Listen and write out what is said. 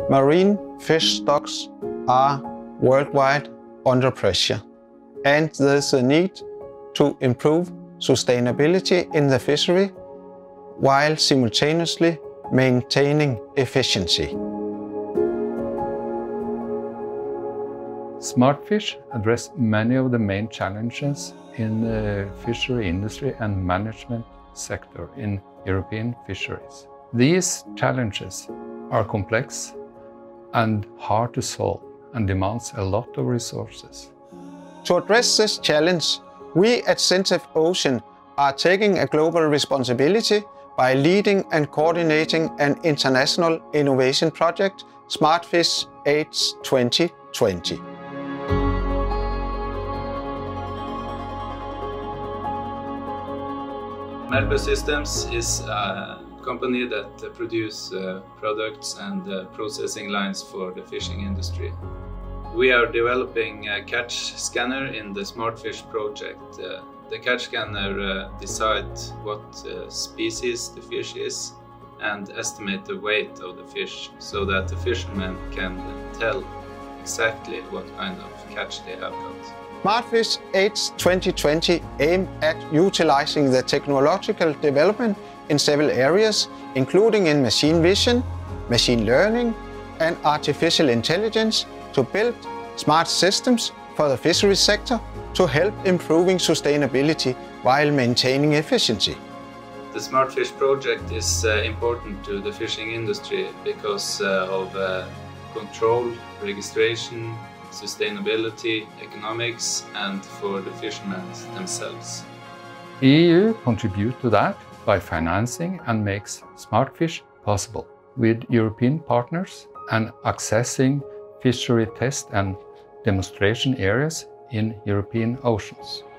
Marine fish stocks are worldwide under pressure, and there's a need to improve sustainability in the fishery while simultaneously maintaining efficiency. SMARTFISH address many of the main challenges in the fishery industry and management sector in European fisheries. These challenges are complex and hard to solve and demands a lot of resources. To address this challenge, we at SINTEF Ocean are taking a global responsibility by leading and coordinating an international innovation project, SMARTFISH H2020. SMARTFISH Systems is a company that produces products and processing lines for the fishing industry. We are developing a catch scanner in the SMARTFISH project. The catch scanner decides what species the fish is and estimate the weight of the fish so that the fishermen can tell exactly what kind of catch they have got. SMARTFISH H2020 aim at utilizing the technological development in several areas, including in machine vision, machine learning, and artificial intelligence to build smart systems for the fisheries sector to help improving sustainability while maintaining efficiency. The SMARTFISH project is important to the fishing industry because of control, registration, sustainability, economics, and for the fishermen themselves. EU contributes to that by financing and makes SMARTFISH possible with European partners and accessing fishery test and demonstration areas in European oceans.